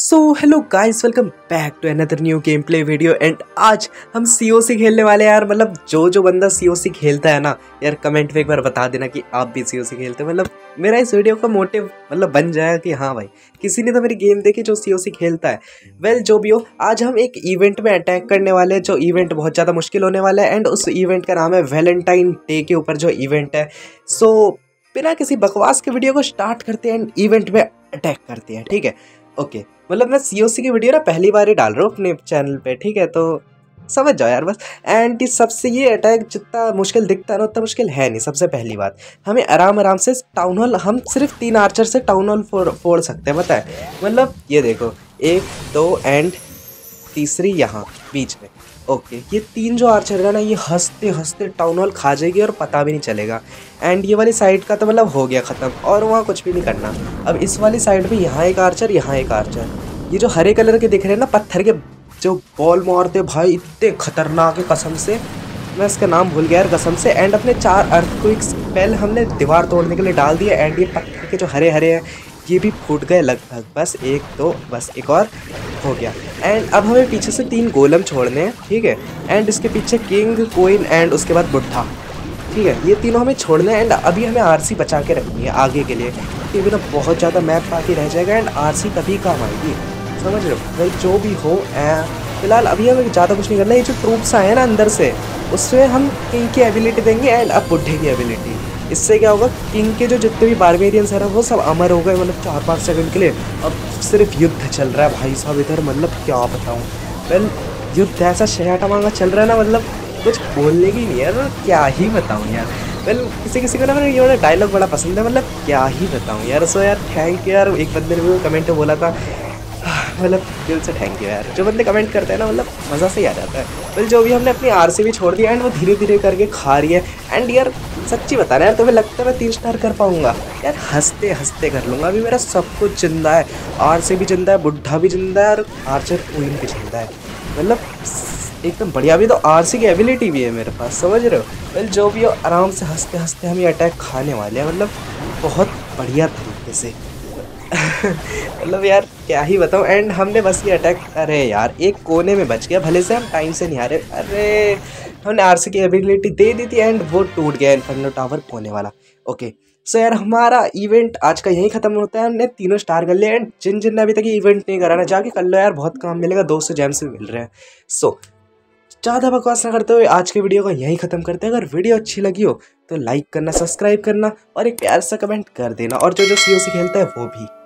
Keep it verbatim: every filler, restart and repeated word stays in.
So hello guys, welcome back to another new game play video. And आज हम COC खेलने वाले हैं यार। मतलब जो जो बंदा सीओसी खेलता है ना यार, कमेंट में एक बार बता देना कि आप भी सीओसी खेलते हो। मतलब मेरा इस वीडियो का मोटिव मतलब बन जाएगा कि हाँ भाई, किसी ने तो मेरी गेम देखी जो सीओसी खेलता है। वेल well, जो भी हो, आज हम एक इवेंट में अटैक करने वाले हैं, जो इवेंट बहुत ज़्यादा मुश्किल होने वाला है। एंड उस इवेंट का नाम है वैलेंटाइन डे के ऊपर जो इवेंट है। सो बिना किसी बकवास के वीडियो को स्टार्ट करते हैं एंड इवेंट में अटैक करते हैं, ठीक है। Okay okay. मतलब मैं सीओसी की वीडियो ना पहली बार ही डाल रहा हूँ अपने चैनल पे, ठीक है, तो समझ जाओ यार बस। एंड इस सबसे ये अटैक जितना मुश्किल दिखता है ना उतना मुश्किल है नहीं। सबसे पहली बात, हमें आराम आराम से टाउन हॉल, हम सिर्फ तीन आर्चर से टाउन हॉल फोड़ फोड़ सकते हैं, पता है। मतलब ये देखो, एक दो एंड तीसरी यहाँ बीच में। ओके okay, ये तीन जो आर्चर है ना, ये हंसते हंसते टाउन हॉल खा जाएगी और पता भी नहीं चलेगा। एंड ये वाली साइड का तो मतलब हो गया ख़त्म, और वहाँ कुछ भी नहीं करना। अब इस वाली साइड पे यहाँ एक आर्चर, यहाँ एक आर्चर। ये जो हरे कलर के दिख रहे हैं ना, पत्थर के जो बॉल मारते भाई, इतने खतरनाक है कसम से। मैं इसका नाम भूल गया यार कसम से। एंड अपने चार अर्थक्वेक स्पेल हमने दीवार तोड़ने के लिए डाल दिया। एंड ये पत्थर के जो हरे हरे हैं ये भी फूट गए लगभग। बस एक दो, बस एक और हो गया। एंड अब हमें पीछे से तीन गोलम छोड़ने हैं, ठीक है। एंड इसके पीछे किंग, क्वीन एंड उसके बाद बुढ़ा, ठीक है। ये तीनों हमें छोड़ने हैं। एंड अभी हमें आरसी बचा के रखनी है आगे के लिए, क्योंकि ना बहुत ज़्यादा मैप बाकी रह जाएगा। एंड आरसी तभी काम आएगी, समझ रहे हो भाई। जो भी हो, फिलहाल अभी हमें ज़्यादा कुछ नहीं करना। ये जो ट्रूप्स आए हैं ना अंदर से, उसमें हम किंग की एबिलिटी देंगे एंड अब बुढ़े की एबिलिटी। इससे क्या होगा, किंग के जो जितने भी बारबेरियंस हैं ना वो सब अमर हो गए, मतलब चार पाँच सेकंड के लिए। अब सिर्फ युद्ध चल रहा है भाई साहब इधर, मतलब क्या बताऊँ। वेल युद्ध ऐसा शहटा मांगा चल रहा है ना, मतलब कुछ बोलने की नहीं यार, क्या ही बताऊँ यार। वेल किसी किसी को ना मेरा ये वाला डायलॉग बड़ा पसंद है, मतलब क्या ही बताऊँ यार। सो यार थैंक यू यार, एक बंदे ने मुझे कमेंट में बोला था, मतलब दिल से थैंक यू यार। जो बंदे कमेंट करते हैं ना, मतलब मज़ा से ही आ जाता है। वेल जो भी हमने अपनी आरसी भी छोड़ दिया एंड वो धीरे धीरे करके खा रही है। एंड यार सच्ची बता रहा है यार, तुम्हें लगता है मैं तीन स्टार कर पाऊंगा यार? हंसते हंसते कर लूँगा। अभी मेरा सब कुछ जिंदा है, आरसी भी जिंदा है, बुढ़ा भी जिंदा है और आर्चर क्वीन भी जिंदा है, मतलब एकदम बढ़िया। भी तो आरसी की एबिलिटी भी है मेरे पास, समझ रहे हो। वेल जो भी हो, आराम से हंसते हंसते हम ये अटैक खाने वाले हैं, मतलब बहुत बढ़िया तरीके से। मतलब यार क्या ही बताऊँ। एंड हमने बस ये अटैक, अरे यार एक कोने में बच गया, भले से हम टाइम से नहीं आ रहे। अरे हमने आरसी की एबिलिटी दे दी थी एंड वो टूट गया इन्फर्नो टावर होने वाला। ओके सो यार हमारा इवेंट आज का यहीं खत्म होता है। हमने तीनों स्टार कर लिया। एंड जिन जिन ने अभी तक ये इवेंट नहीं करा ना, जाके कर लो यार, बहुत काम मिलेगा, दो सौ जेम्स भी मिल रहे हैं। सो ज़्यादा बकवास ना करते हुए आज के वीडियो को यहीं ख़त्म करते हैं। अगर वीडियो अच्छी लगी हो तो लाइक करना, सब्सक्राइब करना और एक प्यार सा कमेंट कर देना। और जो जो सीओसी खेलता है वो भी।